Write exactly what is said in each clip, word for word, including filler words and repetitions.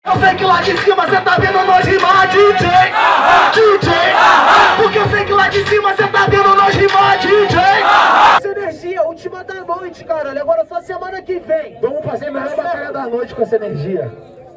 Eu sei que lá de cima cê tá vendo nós rimar, D J, D J, porque eu sei que lá de cima cê tá vendo nós rimar, D J. Essa energia, última da noite, caralho, agora só semana que vem. Vamos fazer a melhor batalha da noite com essa energia.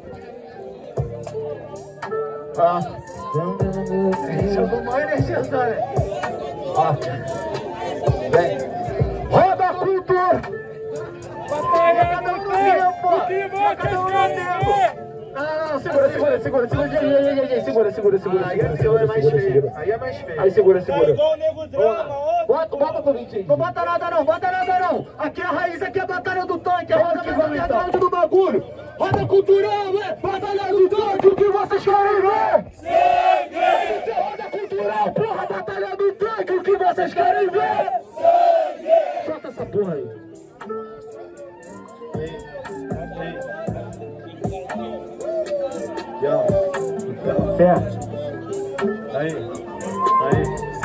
Ah, eu dou maior energia, sabe? Ó, vem. Roda a cultura! Batalha do tempo! O que vocês querem? Não, não, segura, segura, segura, segura, segura, segura, segura. Aí é mais feio, aí é mais feio. Aí segura, segura. Bota, bota com vinte. Não bota nada não, bota nada não. Aqui é a raiz, aqui é a batalha do tanque. Roda que vai atrás do bagulho. Roda cultural, é batalha do tanque. O que vocês querem ver? Sangue! Roda cultural, porra, batalha do tanque. O que vocês querem ver? Sangue! Solta essa porra aí. Certo. Aí, aí.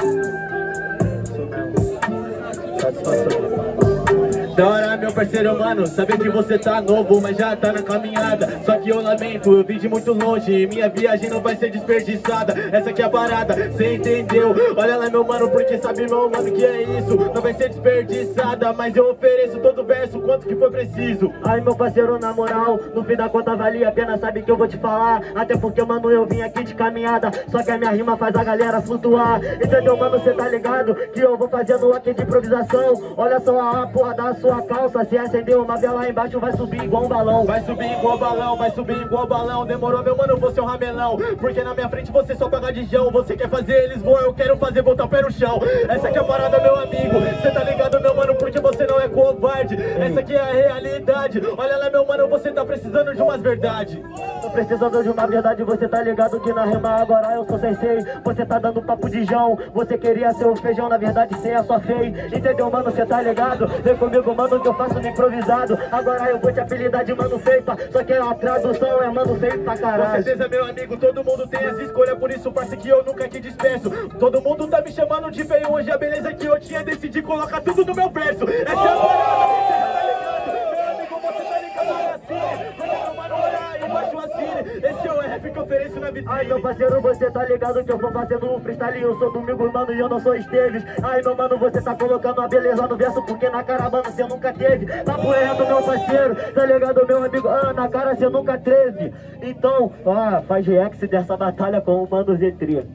Isso mesmo. Satisfação. Da hora, meu parceiro, mano, saber que você tá novo, mas já tá na caminhada. Só que eu lamento, eu vim de muito longe, minha viagem não vai ser desperdiçada. Essa aqui é a parada, cê entendeu? Olha lá, meu mano, porque sabe, meu mano, que é isso. Não vai ser desperdiçada, mas eu ofereço todo o verso, quanto que for preciso. Aí, meu parceiro, na moral, no fim da conta valia a pena, sabe que eu vou te falar. Até porque, mano, eu vim aqui de caminhada, só que a minha rima faz a galera flutuar. Entendeu, mano, cê tá ligado? Que eu vou fazendo aqui de improvisação. Olha só a porra da sua calça, se acendeu uma vela lá embaixo, vai subir igual um balão. Vai subir igual balão, vai subir igual balão. Demorou, meu mano, você é um ramelão. Porque na minha frente você só paga de jão. Você quer fazer eles voar, eu quero fazer botar o pé no chão. Essa aqui é a parada, meu amigo. Cê tá ligado, meu mano, porque você não é covarde. Essa aqui é a realidade. Olha lá, meu mano, você tá precisando de umas verdades. Tô precisando de uma verdade, você tá ligado que na rima agora eu sou sensei. Você tá dando papo de jão. Você queria ser o feijão, na verdade cê é só feio. Entendeu, mano, cê tá ligado? Vem comigo, mano, que eu faço no improvisado. Agora eu vou te apelidar de mano feio, só que a tradução é mano feio pra caralho. Com certeza, meu amigo, todo mundo tem as escolhas, por isso, parça, que eu nunca te despeço. Todo mundo tá me chamando de feio, hoje a beleza que eu tinha, decidi colocar tudo no meu verso. Essa é a parada, você tá ligado? Meu amigo, você tá ligado assim. Quando eu mano olhar e baixo assim, esse é o rap que eu ofereço na vitrine. Ai, meu parceiro, você tá ligado que eu vou fazendo um freestyle. Eu sou Domingo, mano, e eu não sou Esteves. Ai, meu mano, você tá colocando a beleza no verso, porque na cara, mano, você nunca teve. Papo reto, meu parceiro, tá ligado, meu amigo? Ah, na cara você nunca teve. Então, ó, faz react dessa batalha com o mano Z três.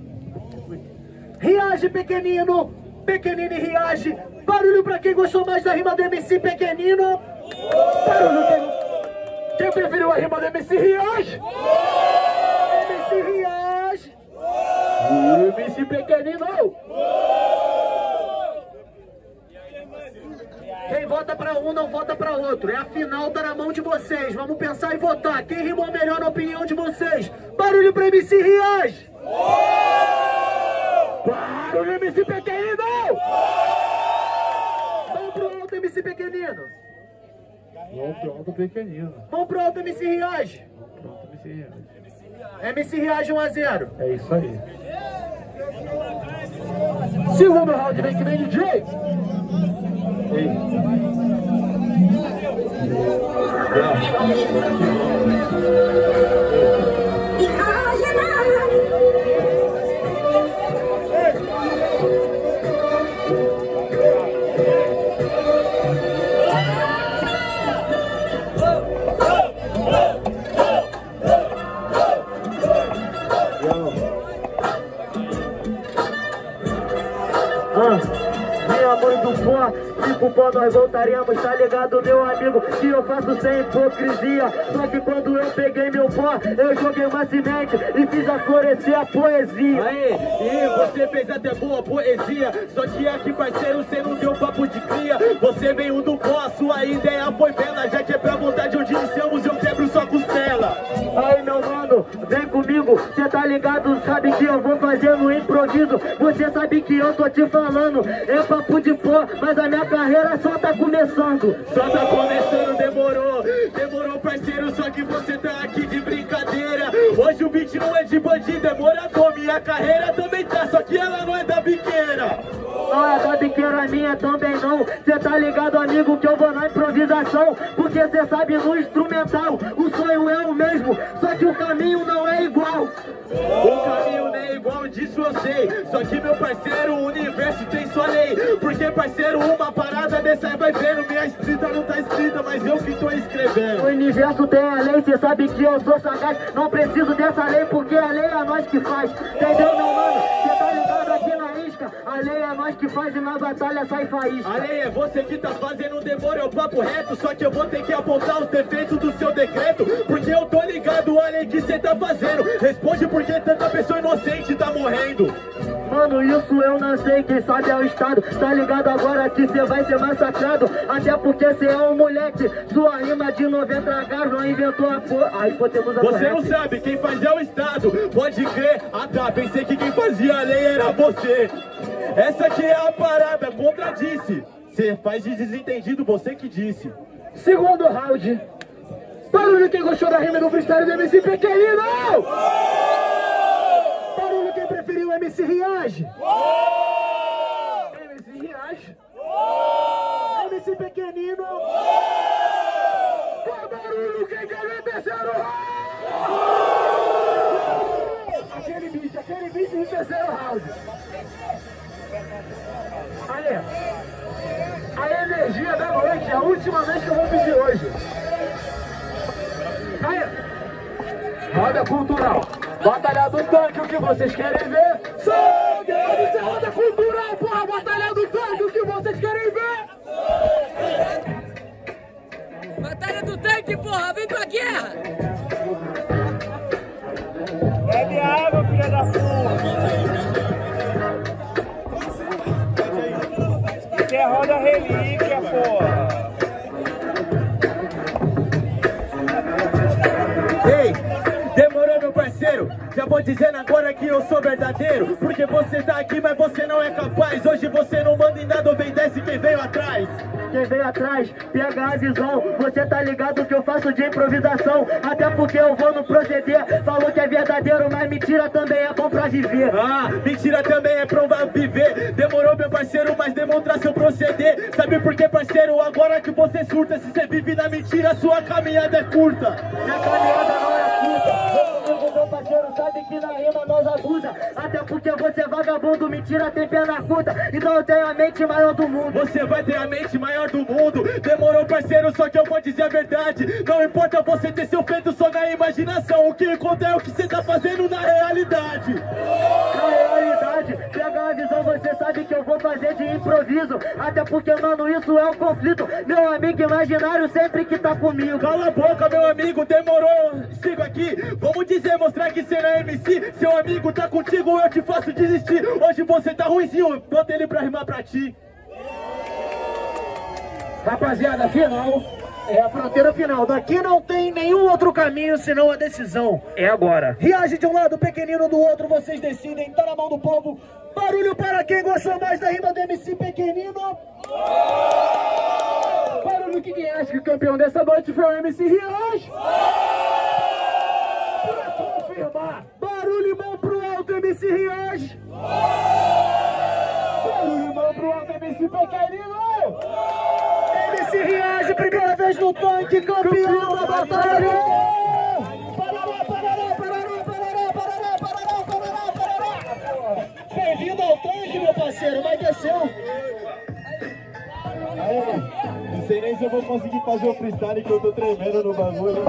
Reage, pequenino, pequenino e reage. Barulho pra quem gostou mais da rima do M C Pequenino. Barulho quem... Quem preferiu a rima do M C Reage? M C Reage. M C Pequenino. Quem vota pra um não vota pra outro. É a final, tá na mão de vocês. Vamos pensar e votar. Quem rimou melhor na opinião de vocês? Barulho pra M C Reage. Barulho M C Pequenino. Vamos pro alto, M C Pequenino. Vamos pro alto, pequenino. Vamos pro alto, M C Reage. Vamos pro alto, M C Reage. M C Reage um a zero. É isso aí. Segundo round, vem que vem D J. Ei. Minha mãe do pó, tipo pó nós voltaremos, tá ligado, meu amigo, que eu faço sem hipocrisia. Só que quando eu peguei meu pó, eu joguei uma semente e fiz a florescer a poesia. Aê, e você fez até boa poesia, só que aqui, parceiro, você não deu papo de cria. Você veio do pó, sua ideia foi bela, já que é pra vontade onde iniciamos, eu quebro sua costela. Aí, meu mano, vem comigo, cê tá ligado, sabe que eu vou fazer no improviso. Você sabe que eu tô te falando, é papo de pó, mas a minha carreira só tá começando. Só tá começando, demorou, demorou, parceiro, só que você tá aqui de brincadeira. Hoje o beat não é de bandido, é morador, minha carreira também tá, só que ela não é da biqueira. Não é da biqueira minha também não. Cê tá ligado, amigo, que eu vou na improvisação. Porque cê sabe no instrumental o sonho é o mesmo, só que o caminho não é igual. O caminho não é igual, disso eu sei. Só que meu parceiro, o universo tem sua lei. Porque parceiro, uma parada dessa aí vai vendo. Minha escrita não tá escrita, mas eu que tô escrevendo. O universo tem a lei, cê sabe que eu sou sagaz. Não preciso dessa lei, porque a lei é nós que faz. Entendeu, meu mano? Cê tá ligado aqui na isca. A lei é nós que faz e na batalha sai faísca. A lei é você que tá fazendo demora, é o papo reto. Só que eu vou ter que apontar os defeitos do seu decreto. Porque eu tô ligado à lei que cê tá fazendo. Responde porque tanta pessoa inocente tá morrendo. Mano, isso eu não sei, quem sabe é o Estado. Tá ligado agora que cê vai ser massacrado. Até porque cê é um moleque. Sua rima de noventa H não inventou a porra. A hipotenusa Você correta. não sabe, quem faz é o Estado. Pode crer, ah tá, pensei que quem fazia a lei era você. Essa aqui é a parada, contradisse. Cê faz de desentendido, você que disse. Segundo round. Barulho quem gostou da rima do freestyle do M C Pequenino! Barulho quem preferiu o M C Riage! M C Riage! M C Pequenino! Barulho quem ganhou o terceiro round! Aquele bicho, aquele bicho no terceiro round! Aí, a energia da noite, a última vez que eu vou pedir hoje. Aí, roda cultural, batalha do tanque, o que vocês querem ver? Sangue! Pode ser roda cultural, porra, batalha do tanque, o que vocês querem ver? Batalha do tanque, porra, vem pra guerra! Bebe água, filha da puta! Isso é roda relíquia, porra! Ei, demorou, meu parceiro. Já vou dizendo agora que eu sou verdadeiro. Porque você tá aqui, mas você não é capaz. Hoje você não manda em nada, obedece quem veio atrás. Quem veio atrás, pega a visão. Você tá ligado que eu faço de improvisação. Até porque eu vou no proceder. Falou que é verdadeiro, mas mentira também é bom pra viver. Ah, mentira também é pra viver. Demorou, meu parceiro, mas demonstra seu proceder. Sabe por que, parceiro? Agora que você surta, se você vive na mentira, sua caminhada é curta. Minha caminhada não é curta. Comigo, meu parceiro, sabe que na rima nós abusa. Até porque você é vagabundo, mentira tem pena curta. Então eu tenho a mente maior do mundo. Você vai ter a mente maior do mundo. Demorou, parceiro, só que eu vou dizer a verdade. Não importa você ter seu feito só na imaginação. O que conta é o que você tá fazendo na realidade. Na realidade, pega a visão, você sabe que eu vou fazer de improviso. Até porque, mano, isso é um conflito. Meu amigo imaginário sempre que tá comigo. Cala a boca, meu amigo, demorou. Sigo aqui, vamos dizer, mostrar que você não é M C. Seu amigo tá contigo, eu te faço desistir. Hoje você tá ruimzinho, bota ele pra rimar pra ti. Rapaziada, final é a fronteira final. Daqui não tem nenhum outro caminho senão a decisão. É agora. Riage de um lado, Pequenino do outro, vocês decidem, tá na mão do povo. Barulho para quem gostou mais da rima do M C Pequenino. Barulho que quem acha que o campeão dessa noite foi o M C Riage. Pra confirmar, barulho mão pro alto, M C Riage. Barulho mão pro alto, M C Pequenino. M C Riage, primeira vez no tanque, campeão da batalha! Parará, parará, parará, parará, parará, parará, parará, parará! Bem-vindo ao tanque, meu parceiro, vai desceu! Aí, não sei nem se eu vou conseguir fazer o freestyle que eu tô tremendo no bagulho.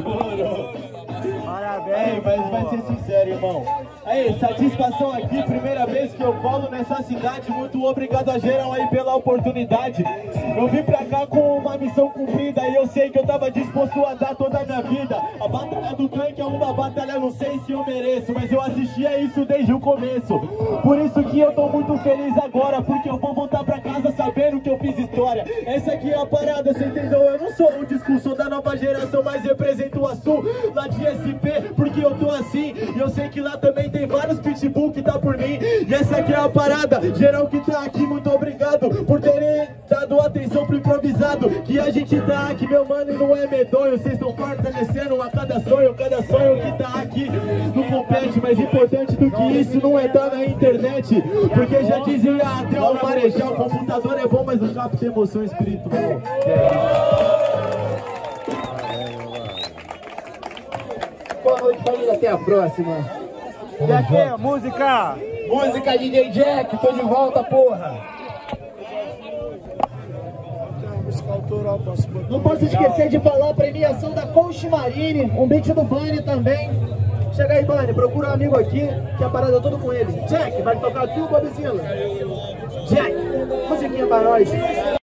Parabéns, mas vai ser sincero, irmão. Aí, satisfação aqui, primeira vez que eu colo nessa cidade. Muito obrigado a geral aí pela oportunidade. Eu vim pra cá com uma missão cumprida e eu sei que eu tava disposto a dar toda a minha vida. A batalha do tanque é uma batalha, não sei se eu mereço, mas eu assistia isso desde o começo. Por isso que eu tô muito feliz agora, porque eu vou voltar pra casa sabendo que eu fiz história. Essa aqui é a parada, você entendeu? Eu não sou um discurso da nova geração, mas represento o Sul lá de S P, porque eu tô assim. E eu sei que lá também tem vários pitbull que tá por mim. E essa aqui é a parada, geral que tá aqui, muito obrigado por terem dado atenção pro improvisado. Que a gente tá aqui, meu mano, não é medonho. Vocês estão fortalecendo a cada sonho, cada sonho que tá aqui no compete, mas mais importante do que isso não é estar na internet. Porque já dizia até o Marechal, o computador é bom, mas não capta emoção espiritual. Boa noite, família. Até a próxima. E aqui, música? Música D J Jack, tô de volta, porra. Não posso esquecer de falar a premiação da Coach Marine, um beat do Bunny também. Chega aí, Bunny, procura um amigo aqui, que a parada é tudo com ele. Jack, vai tocar tu, Bobzilla? Jack, musiquinha pra nós.